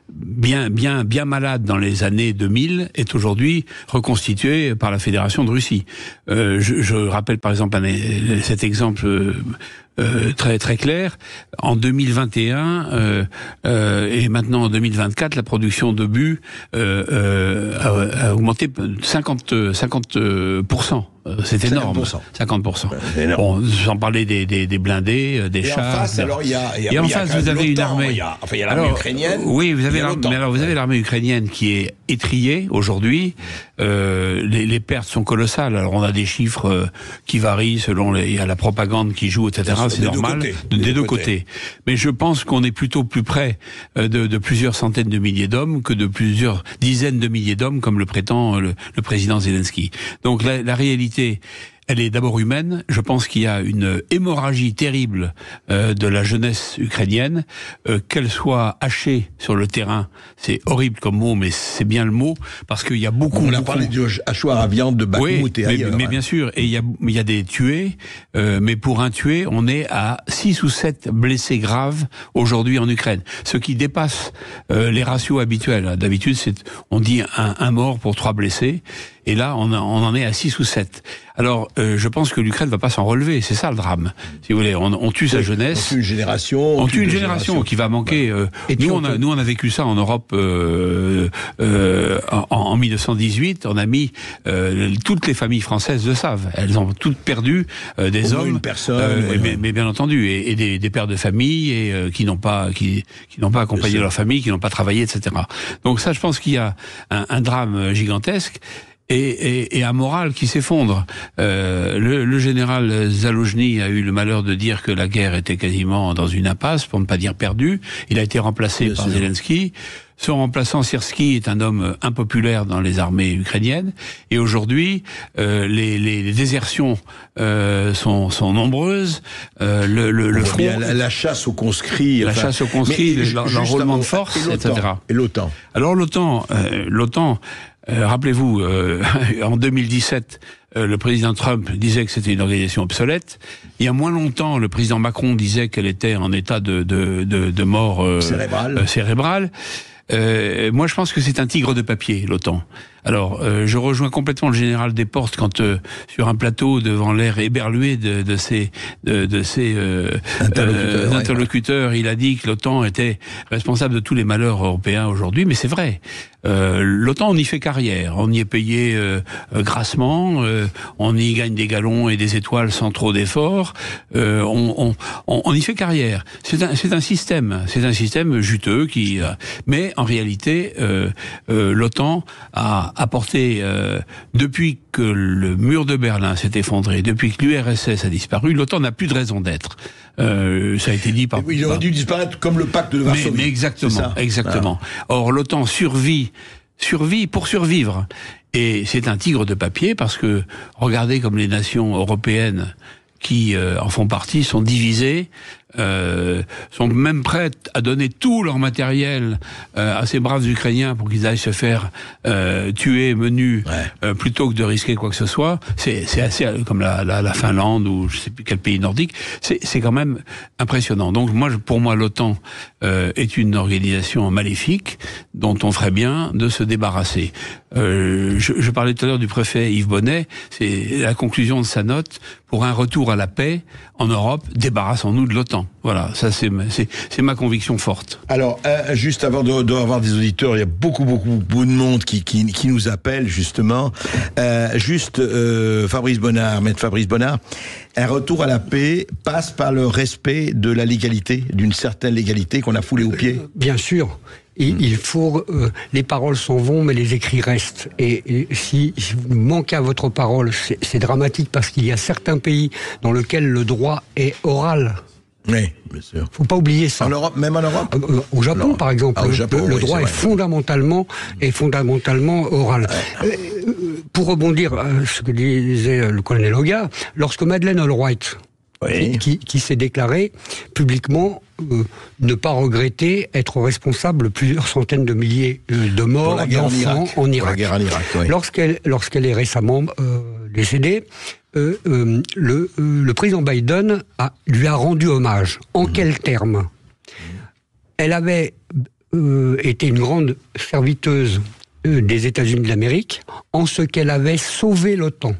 bien bien bien malade dans les années deux mille est aujourd'hui reconstituée par la Fédération de Russie. Euh, je, je rappelle par exemple un, cet exemple euh, euh, très très clair. En deux mille vingt et un euh, euh, et maintenant en deux mille vingt-quatre, la production d'obus euh, euh, a, a augmenté de cinquante pour cent. C'est énorme. cinquante pour cent. cinquante pour cent. Ouais, bon, sans parler des, des, des blindés, des
et
chars.
En face, alors, il y a, il y a,
et en face, vous avez une armée.
Il y a, enfin, il y a l'armée alors, ukrainienne.
Oui, vous avez l'armée, mais alors vous avez l'armée ukrainienne qui est étriée aujourd'hui. Euh, les, les pertes sont colossales. Alors on a des chiffres euh, qui varient selon les, il y a la propagande qui joue, et cetera. C'est, c'est normal. Deux des, des deux côtés. côtés. Mais je pense qu'on est plutôt plus près de, de plusieurs centaines de milliers d'hommes que de plusieurs dizaines de milliers d'hommes, comme le prétend le, le président Zelensky. Donc la, la réalité, elle est d'abord humaine. Je pense qu'il y a une hémorragie terrible euh, de la jeunesse ukrainienne, euh, qu'elle soit hachée sur le terrain. C'est horrible comme mot, mais c'est bien le mot, parce qu'il y a beaucoup...
On a
beaucoup...
parlé du hachoir à viande de Bakhmout
oui,
et
mais,
ailleurs.
Mais
hein.
bien sûr, et il y a, il y a des tués, euh, mais pour un tué, on est à six ou sept blessés graves aujourd'hui en Ukraine, ce qui dépasse euh, les ratios habituels. D'habitude, c'est, on dit un, un mort pour trois blessés. Et là, on, a, on en est à six ou sept. Alors, euh, je pense que l'Ukraine va pas s'en relever. C'est ça le drame. Si vous voulez, on, on tue sa jeunesse.
On tue une génération.
On, on tue une génération, génération qui va manquer. Euh, Et nous, on a, nous, on a vécu ça en Europe euh, euh, en, en mille neuf cent dix-huit. On a mis euh, toutes les familles françaises le savent. Elles ont toutes perdu euh, des
Au
hommes,
une personne,
euh,
oui,
mais, mais bien entendu, et, et des, des pères de famille et euh, qui n'ont pas, qui, qui n'ont pas accompagné leur famille, qui n'ont pas travaillé, et cetera. Donc ça, je pense qu'il y a un, un drame gigantesque. Et, et, et un moral qui s'effondre. Euh, le, le général Zaloujny a eu le malheur de dire que la guerre était quasiment dans une impasse, pour ne pas dire perdue. Il a été remplacé Bien par sûr. Zelensky. Son remplaçant, Syrski, est un homme impopulaire dans les armées ukrainiennes. Et aujourd'hui, euh, les, les, les désertions euh, sont, sont nombreuses. Euh, le, le, le front,
la, la chasse aux conscrits,
la
enfin,
chasse aux conscrits, l'enrôlement de force, et cetera.
Et l'OTAN.
Alors l'OTAN, euh, l'OTAN. Euh, rappelez-vous, euh, en deux mille dix-sept, euh, le président Trump disait que c'était une organisation obsolète. Il y a moins longtemps, le président Macron disait qu'elle était en état de, de, de, de mort euh,
cérébrale.
Euh, cérébrale. Euh, moi, je pense que c'est un tigre de papier, l'OTAN. Alors, euh, je rejoins complètement le général Desportes quand, euh, sur un plateau, devant l'air éberlué de, de ses, de, de ses euh, interlocuteurs, euh, interlocuteurs ouais. il a dit que l'OTAN était responsable de tous les malheurs européens aujourd'hui, mais c'est vrai. Euh, L'OTAN, on y fait carrière, on y est payé euh, euh, grassement, euh, on y gagne des galons et des étoiles sans trop d'efforts, euh, on, on, on, on y fait carrière. C'est un, c'est un système, c'est un système juteux qui, euh, mais en réalité, euh, euh, l'OTAN a apporté, euh, depuis que le mur de Berlin s'est effondré, depuis que l'U R S S a disparu, l'OTAN n'a plus de raison d'être. Euh, ça a été dit par...
Il aurait dû disparaître comme le pacte de Varsovie.
Mais, mais exactement, exactement. Ah. Or, l'OTAN survit, survit pour survivre. Et c'est un tigre de papier parce que, regardez comme les nations européennes qui euh, en font partie sont divisées, euh, sont même prêtes à donner tout leur matériel euh, à ces braves Ukrainiens pour qu'ils aillent se faire euh, tuer, menus, ouais. euh, plutôt que de risquer quoi que ce soit. C'est, c'est assez comme la, la, la Finlande ou je sais plus quel pays nordique. C'est, c'est quand même impressionnant. Donc moi, pour moi, l'OTAN euh, est une organisation maléfique dont on ferait bien de se débarrasser. Euh, je, je parlais tout à l'heure du préfet Yves Bonnet. C'est la conclusion de sa note. Pour un retour à la paix en Europe, débarrassons-nous de l'OTAN. Voilà, ça c'est c'est c'est ma conviction forte.
Alors, euh, juste avant de, de avoir des auditeurs, il y a beaucoup beaucoup beaucoup de monde qui qui, qui nous appelle justement. Euh, juste euh, Fabrice Bonnard, maître Fabrice Bonnard, un retour à la paix passe par le respect de la légalité, d'une certaine légalité qu'on a foulée aux pieds.
Bien sûr. Il, il faut, euh, les paroles s'en vont, mais les écrits restent. Et, et si, si vous manquez à votre parole, c'est, c'est dramatique parce qu'il y a certains pays dans lesquels le droit est oral.
Oui, bien sûr.
Faut pas oublier ça.
En Europe, même en Europe.
Euh, au Japon, non. par exemple, ah, au Japon, le, le oui, droit est, est fondamentalement, est fondamentalement oral. Ouais. Euh, pour rebondir à ce que disait le colonel Hoga, lorsque Madeleine Albright, oui. qui, qui s'est déclarée publiquement euh, ne pas regretter être responsable de plusieurs centaines de milliers de morts d'enfants en Irak. En Irak. Pour la guerre en Irak, oui. Lorsqu'elle, lorsqu'elle est récemment euh, décédée, euh, euh, le, euh, le président Biden a, lui a rendu hommage. En mmh. quels termes ? mmh. Elle avait euh, été une grande serviteuse euh, des États-Unis d'Amérique en ce qu'elle avait sauvé l'OTAN.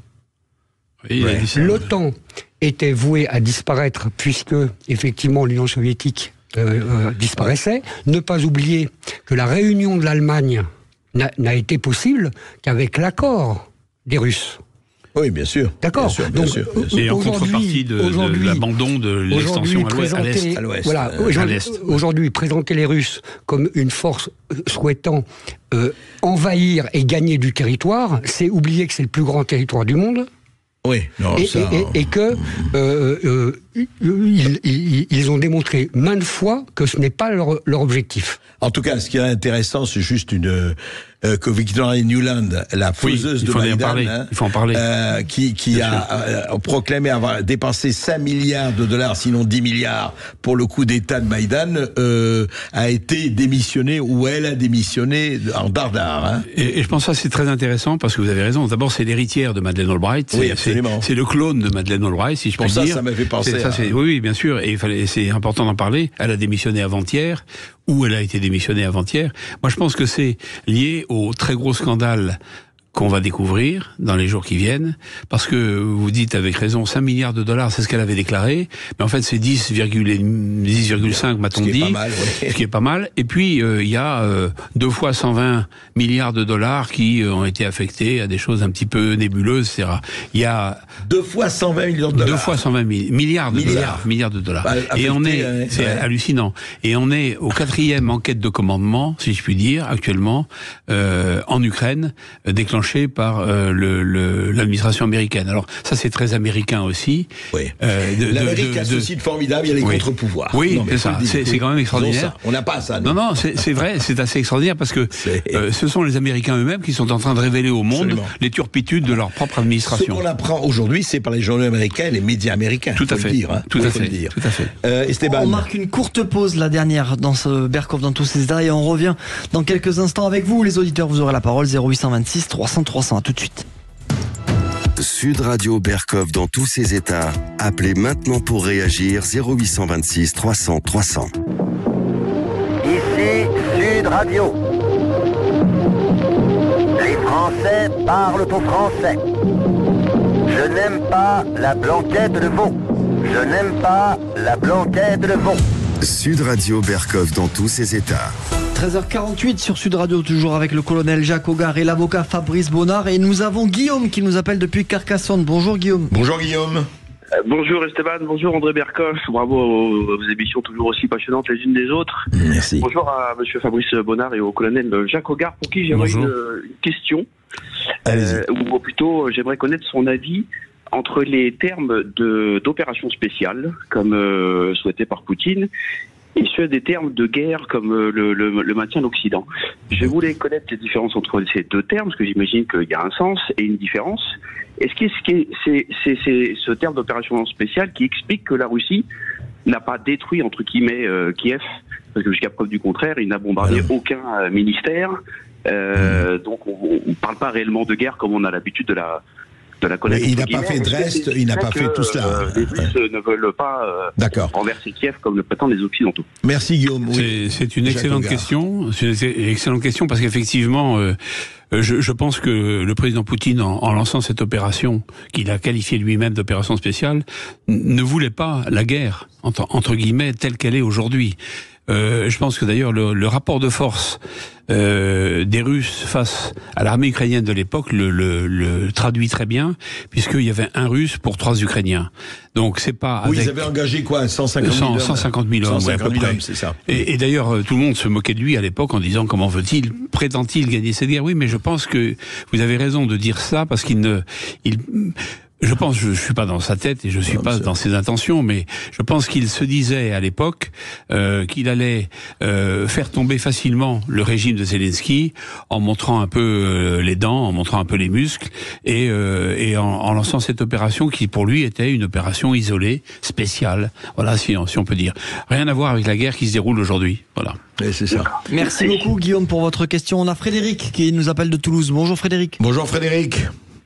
Oui, ouais. L'OTAN était vouée à disparaître puisque, effectivement, l'Union soviétique euh, euh, disparaissait. Ne pas oublier que la réunion de l'Allemagne n'a, n'a été possible qu'avec l'accord des Russes.
Oui, bien sûr.
D'accord.
Bien sûr, bien
Donc,
sûr, bien sûr.
Et en contrepartie de, de l'abandon de l'extension à l'ouest, à l'est.
À l'ouest. Voilà, à l'est. Aujourd'hui, présenter les Russes comme une force souhaitant euh, envahir et gagner du territoire, c'est oublier que c'est le plus grand territoire du monde.
Oui, non,
et,
ça...
et, et, et que euh, euh, ils, ils, ils ont démontré maintes fois que ce n'est pas leur, leur objectif.
En tout cas, ce qui est intéressant, c'est juste une euh, que Victoria Nuland, la faiseuse
oui,
de Maïdan,
hein, il faut en parler,
euh, qui, qui a euh, proclamé avoir dépensé cinq milliards de dollars, sinon dix milliards, pour le coup d'État de Maïdan, euh, a été démissionnée, ou elle a démissionné en dardard. Hein.
Et, et je pense que ça c'est très intéressant, parce que vous avez raison. D'abord, c'est l'héritière de Madeleine Albright.
Oui, absolument.
C'est, c'est le clone de Madeleine Albright, si je peux dire.
Pour ça, ça m'a fait penser
c'est, ça,
à...
c'est, oui, oui, bien sûr, et il fallait, c'est important d'en parler. Elle a démissionné avant-hier, ou elle a été démissionnée avant-hier. Moi, je pense que c'est lié au très gros scandale qu'on va découvrir dans les jours qui viennent, parce que vous dites avec raison cinq milliards de dollars, c'est ce qu'elle avait déclaré, mais en fait c'est dix virgule cinq m'a-t-on dit,
pas mal, ouais.
ce qui est pas mal. Et puis il euh, y a euh, deux fois cent vingt milliards de dollars qui euh, ont été affectés à des choses un petit peu nébuleuses, et cetera. Il y a
deux fois cent vingt millions de dollars.
Deux fois cent vingt mi- milliards de
milliards.
dollars, milliards de dollars.
Bah,
et on est,
ouais,
c'est
ouais.
hallucinant. Et on est au quatrième enquête de commandement, si je puis dire, actuellement euh, en Ukraine, euh, déclenchée par euh, le, le, l'administration américaine. Alors ça, c'est très américain aussi.
Oui.
Euh, de,
L'Amérique
de,
a
de,
ceci de formidable, il y a les
oui.
contre-pouvoirs.
Oui,
non,
c'est ça. C'est, c'est quand même extraordinaire.
On n'a pas ça.
Non, non, c'est, c'est vrai, c'est assez extraordinaire parce que euh, ce sont les Américains eux-mêmes qui sont en train de révéler au monde
Absolument.
les turpitudes de leur propre administration.
Ce qu'on apprend aujourd'hui, c'est par les journaux américains et les médias américains.
Tout à
faut
fait.
Le dire, hein.
Tout
faut
à
le
fait.
dire.
Tout à fait.
Euh, Esteban.
On marque une courte pause, la dernière, dans ce Berkov dans tous ses états, et on revient dans quelques instants avec vous, les auditeurs. Vous aurez la parole, zéro huit cent vingt-six trois cents trois cents. À tout de suite.
Sud Radio Berkov dans tous ses états. Appelez maintenant pour réagir zéro huit cent vingt-six trois cents trois cents.
Ici Sud Radio. Les Français parlent au français. Je n'aime pas la blanquette de veau. Je n'aime pas la blanquette de veau.
Sud Radio Berkov dans tous ses états.
treize heures quarante-huit sur Sud Radio, toujours avec le colonel Jacques Augard et l'avocat Fabrice Bonnard. Et nous avons Guillaume qui nous appelle depuis Carcassonne. Bonjour Guillaume.
Bonjour Guillaume.
Euh, bonjour Esteban, bonjour André Berkov. Bravo aux, aux émissions toujours aussi passionnantes les unes des autres.
Merci.
Bonjour à monsieur Fabrice Bonnard et au colonel Jacques Augard pour qui j'aimerais une, une question. Euh, ou plutôt, j'aimerais connaître son avis entre les termes de, d'opération spéciale, comme euh, souhaité par Poutine, et ceux des termes de guerre comme euh, le, le, le maintien de l'Occident. Je voulais connaître les différences entre ces deux termes, parce que j'imagine qu'il y a un sens et une différence. Est-ce que c'est, c'est, c'est ce terme d'opération spéciale qui explique que la Russie n'a pas détruit, entre guillemets, euh, Kiev, parce que jusqu'à preuve du contraire, il n'a bombardé
voilà.
aucun euh, ministère. Euh, mmh. Donc on ne parle pas réellement de guerre comme on a l'habitude de la... De la
Mais il n'a pas fait Dresde, il n'a pas fait tout cela.
Euh, les Russes ouais. ne veulent pas euh, renverser Kiev comme le prétendent les Occidentaux.
Merci Guillaume. Oui.
C'est, c'est une excellente question. C'est une excellente question parce qu'effectivement, euh, je, je pense que le président Poutine, en, en lançant cette opération, qu'il a qualifiée lui-même d'opération spéciale, ne voulait pas la guerre, entre, entre guillemets, telle qu'elle est aujourd'hui. Euh, je pense que d'ailleurs le, le rapport de force euh, des Russes face à l'armée ukrainienne de l'époque le, le, le traduit très bien, puisqu'il y avait un Russe pour trois Ukrainiens. Donc c'est pas.
Oui,
avec
ils avaient engagé quoi, cent cinquante mille hommes.
cent cinquante mille hommes, ouais, à peu près.
C'est ça.
Et, et d'ailleurs, tout le monde se moquait de lui à l'époque en disant comment veut-il, prétend-il gagner cette guerre ? Oui, mais je pense que vous avez raison de dire ça parce qu'il ne, il. Je pense, je, je suis pas dans sa tête et je suis non, pas dans ses intentions, mais je pense qu'il se disait à l'époque euh, qu'il allait euh, faire tomber facilement le régime de Zelensky en montrant un peu euh, les dents, en montrant un peu les muscles et, euh, et en, en lançant cette opération qui pour lui était une opération isolée, spéciale. Voilà, si on, si on peut dire. Rien à voir avec la guerre qui se déroule aujourd'hui. Voilà.
Et c'est ça.
Merci beaucoup Guillaume pour votre question. On a Frédéric qui nous appelle de Toulouse. Bonjour Frédéric.
Bonjour Frédéric.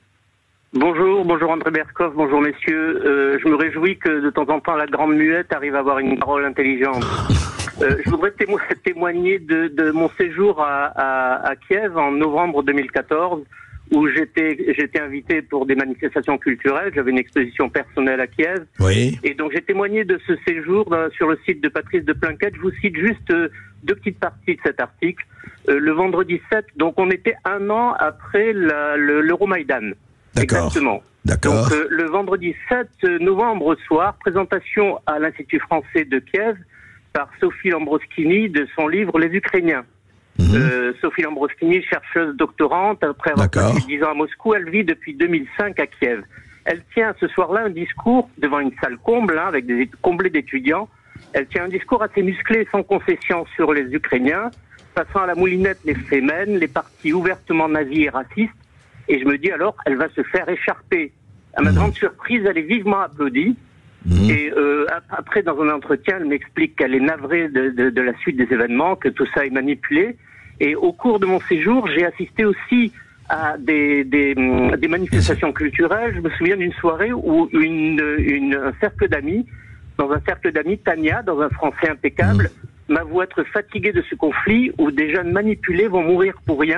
Bonjour, bonjour André Berkov, bonjour messieurs. Euh, je me réjouis que de temps en temps la grande muette arrive à avoir une parole intelligente. Euh, je voudrais témo- témoigner de, de mon séjour à, à, à Kiev en novembre deux mille quatorze, où j'étais, j'étais invité pour des manifestations culturelles. J'avais une exposition personnelle à Kiev.
Oui.
Et donc j'ai témoigné de ce séjour dans, sur le site de Patrice de Plunkett. Je vous cite juste euh, deux petites parties de cet article. Euh, le vendredi sept, donc on était un an après la, le, l'Euromaïdan.
D'accord.
Exactement.
D'accord.
Donc, euh, le vendredi sept novembre au soir, présentation à l'Institut français de Kiev par Sophie Lambroschini de son livre Les Ukrainiens. Mmh. Euh, Sophie Lambroschini, chercheuse doctorante, après avoir passé dix ans à Moscou, elle vit depuis deux mille cinq à Kiev. Elle tient ce soir-là un discours devant une salle comble, hein, avec des comblés d'étudiants. Elle tient un discours assez musclé, sans concession sur les Ukrainiens, passant à la moulinette les fémènes, les partis ouvertement nazis et racistes. Et je me dis alors, elle va se faire écharper. À ma mmh. grande surprise, elle est vivement applaudie. Mmh. Et euh, après, dans un entretien, elle m'explique qu'elle est navrée de, de, de la suite des événements, que tout ça est manipulé. Et au cours de mon séjour, j'ai assisté aussi à des, des, des manifestations culturelles. Je me souviens d'une soirée où une, une, un cercle d'amis, dans un cercle d'amis, Tania, dans un français impeccable, mmh. m'avoue être fatiguée de ce conflit où des jeunes manipulés vont mourir pour rien.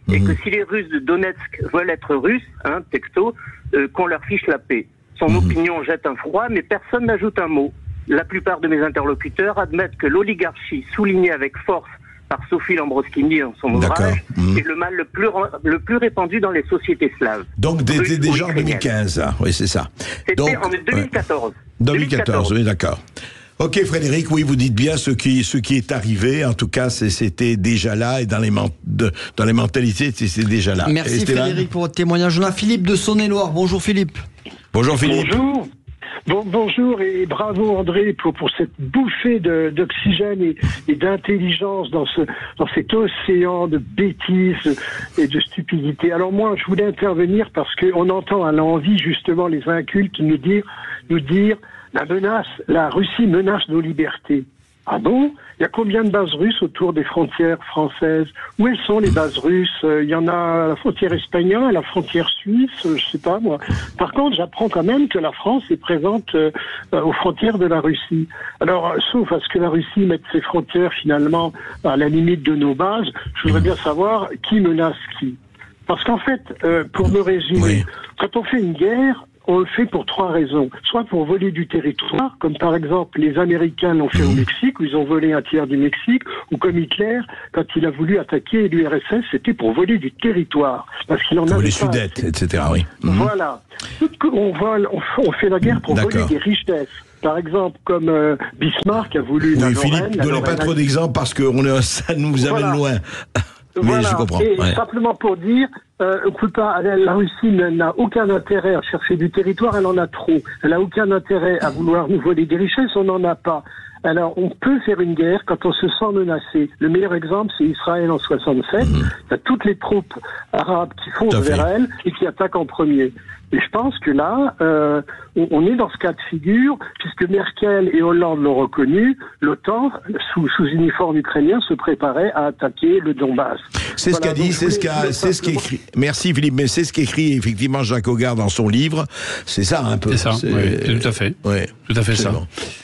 Et
Mmh.
que si les Russes de Donetsk veulent être Russes, hein, texto, euh, qu'on leur fiche la paix. Son mmh. opinion jette un froid, mais personne n'ajoute un mot. La plupart de mes interlocuteurs admettent que l'oligarchie, soulignée avec force par Sophie Lambroschini dans son ouvrage, mmh. est le mal le plus, le plus répandu dans les sociétés slaves.
Donc c'était déjà en deux mille quinze, hein. Oui, c'est ça.
C'était Donc, en deux mille quatorze.
Ouais. deux mille quatorze, oui, d'accord. Ok, Frédéric, oui, vous dites bien ce qui, ce qui est arrivé. En tout cas, c'était déjà là et dans les, de, dans les mentalités, c'était déjà là.
Merci Frédéric pour votre témoignage. On a Philippe de Saône-et-Loire. Bonjour Philippe.
Bonjour Philippe.
Bonjour. Bon, bonjour et bravo André pour, pour cette bouffée d'oxygène et, et d'intelligence dans, ce, dans cet océan de bêtises et de stupidité. Alors moi, je voulais intervenir parce qu'on entend à l'envi justement les incultes nous dire, nous dire la menace, la Russie menace nos libertés. Ah bon? Il y a combien de bases russes autour des frontières françaises? Où elles sont les bases russes? Il y en a à la frontière espagnole, à la frontière suisse, je sais pas moi. Par contre, j'apprends quand même que la France est présente euh, aux frontières de la Russie. Alors, sauf à ce que la Russie mette ses frontières finalement à la limite de nos bases, je voudrais bien savoir qui menace qui. Parce qu'en fait, euh, pour me résumer, oui. quand on fait une guerre, on le fait pour trois raisons. Soit pour voler du territoire, comme par exemple les Américains l'ont fait au Mexique, où ils ont volé un tiers du Mexique, ou comme Hitler, quand il a voulu attaquer l'U R S S, c'était pour voler du territoire. Parce qu'il en a
les Sudètes, et cetera, oui.
Voilà. On, vole, on fait la guerre pour voler des richesses. Par exemple, comme euh, Bismarck a voulu...
Oui, Philippe, ne donnez pas trop d'exemples parce que on est, ça nous amène voilà. loin. Mais
voilà.
je comprends.
Et
ouais.
simplement pour dire, euh, pas, la Russie n'a aucun intérêt à chercher du territoire, elle en a trop. Elle n'a aucun intérêt à vouloir nous voler des richesses, on n'en a pas. Alors, on peut faire une guerre quand on se sent menacé. Le meilleur exemple, c'est Israël en soixante-sept. Mmh. Il y a toutes les troupes arabes qui foncent vers elle et qui attaquent en premier. Et je pense que là, euh, on est dans ce cas de figure, puisque Merkel et Hollande l'ont reconnu, l'OTAN, sous, sous uniforme ukrainien, se préparait à attaquer le Donbass.
C'est voilà, ce qu'a dit, c'est ce qu'a, c'est ce qu'écrit. Merci Philippe, mais c'est ce qu'écrit effectivement Jacques Hogar dans son livre. C'est ça un peu.
C'est ça, c'est oui, tout à fait.
Ouais,
tout à fait ça.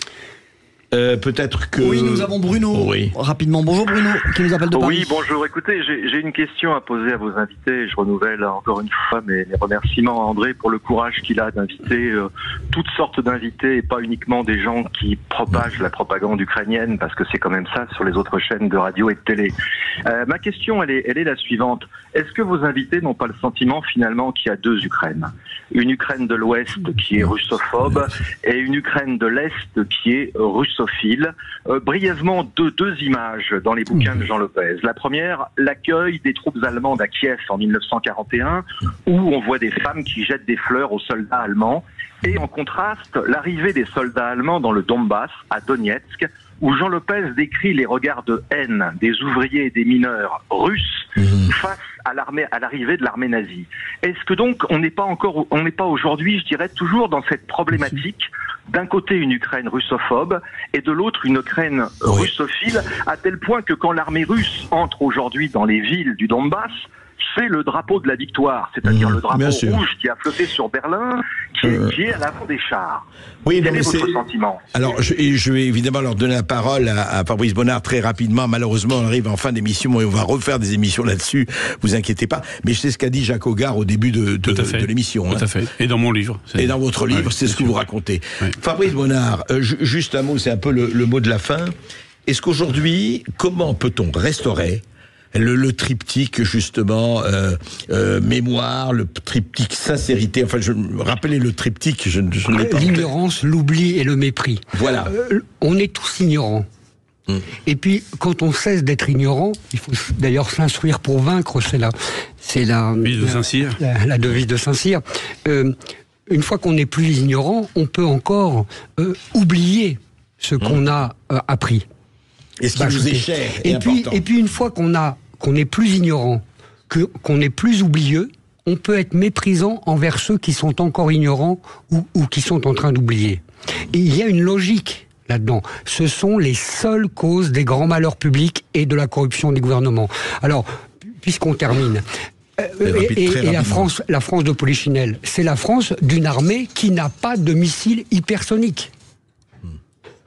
Euh, peut-être que...
Oui, nous avons Bruno, oui. rapidement. Bonjour Bruno, qui nous appelle de Paris.
Oui, bonjour. Écoutez, j'ai une question à poser à vos invités. Je renouvelle encore une fois mes, mes remerciements à André pour le courage qu'il a d'inviter euh, toutes sortes d'invités et pas uniquement des gens qui propagent la propagande ukrainienne, parce que c'est quand même ça sur les autres chaînes de radio et de télé. Euh, ma question, elle est, elle est la suivante. Est-ce que vos invités n'ont pas le sentiment finalement qu'il y a deux Ukraines? Une Ukraine de l'Ouest qui est russophobe et une Ukraine de l'Est qui est russophile. Euh, brièvement, deux, deux images dans les bouquins de Jean Lopez. La première, l'accueil des troupes allemandes à Kiev en mille neuf cent quarante et un, où on voit des femmes qui jettent des fleurs aux soldats allemands. Et en contraste, l'arrivée des soldats allemands dans le Donbass, à Donetsk, où Jean Lopez décrit les regards de haine des ouvriers et des mineurs russes face à l'armée, à l'arrivée de l'armée nazie. Est-ce que donc on n'est pas encore, on n'est pas aujourd'hui, je dirais, toujours dans cette problématique, d'un côté une Ukraine russophobe et de l'autre une Ukraine oui. russophile, à tel point que quand l'armée russe entre aujourd'hui dans les villes du Donbass, c'est le drapeau de la victoire, c'est-à-dire mmh, le drapeau rouge qui a flotté sur Berlin, qui est, euh... qui est à l'avant des chars.
Oui,
Quel
non,
est votre sentiment?
Alors, je, je vais évidemment leur donner la parole à, à Fabrice Bonnard très rapidement. Malheureusement, on arrive en fin d'émission et on va refaire des émissions là-dessus. Vous inquiétez pas. Mais je sais ce qu'a dit Jacques Hogar au début de, de, de l'émission.
Tout
hein.
à fait. Et dans mon livre.
Et dans votre livre, ouais, c'est ce que vous racontez. Ouais. Fabrice Bonnard, euh, juste un mot, c'est un peu le, le mot de la fin. Est-ce qu'aujourd'hui, comment peut-on restaurer Le, le triptyque justement euh, euh, mémoire, le triptyque sincérité. Enfin, je me rappelais le triptyque. Je, je ne l'ai pas.
L'ignorance, l'oubli et le mépris.
Voilà.
Euh, on est tous ignorants. Hum. Et puis, quand on cesse d'être ignorant, il faut d'ailleurs s'instruire pour vaincre. C'est la, c'est la,
devise de Saint-Cyr.
La, la devise de Saint-Cyr. Euh, une fois qu'on n'est plus ignorant, on peut encore euh, oublier ce hum. qu'on a euh, appris.
Et ce qui nous est cher
et, et puis, et puis une fois qu'on a qu'on est plus ignorant, que qu'on est plus oublieux, on peut être méprisant envers ceux qui sont encore ignorants ou, ou qui sont en train d'oublier. Et il y a une logique là-dedans. Ce sont les seules causes des grands malheurs publics et de la corruption des gouvernements. Alors, puisqu'on termine. Euh, rapide, et et la France, la France de Polichinelle, c'est la France d'une armée qui n'a pas de missiles hypersoniques.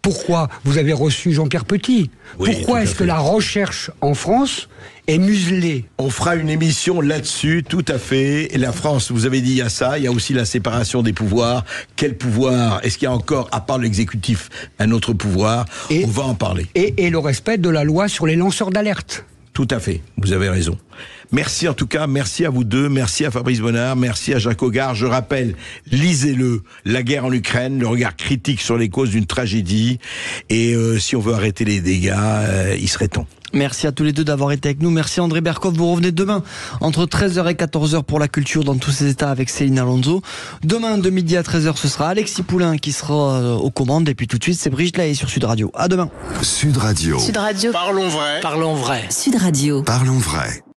pourquoi vous avez reçu Jean-Pierre Petit. Oui, pourquoi est-ce que la recherche en France est muselée?
On fera une émission là-dessus, tout à fait. Et la France, vous avez dit, il y a ça, il y a aussi la séparation des pouvoirs. Quel pouvoir? Est-ce qu'il y a encore, à part l'exécutif, un autre pouvoir? et, On va en parler.
Et, et le respect de la loi sur les lanceurs d'alerte.
Tout à fait, vous avez raison. Merci en tout cas, merci à vous deux, merci à Fabrice Bonnard, merci à Jacques Hogar. Je rappelle, lisez-le, La guerre en Ukraine, le regard critique sur les causes d'une tragédie. Et euh, si on veut arrêter les dégâts, euh, il serait temps.
Merci à tous les deux d'avoir été avec nous. Merci André Berkoff. Vous revenez demain entre treize heures et quatorze heures pour la culture dans tous ses états avec Céline Alonso. Demain de midi à treize heures, ce sera Alexis Poulain qui sera aux commandes. Et puis tout de suite, c'est Brigitte Lahaye sur Sud Radio. À demain.
Sud Radio.
Sud Radio.
Parlons vrai.
Parlons vrai.
Sud Radio.
Parlons vrai.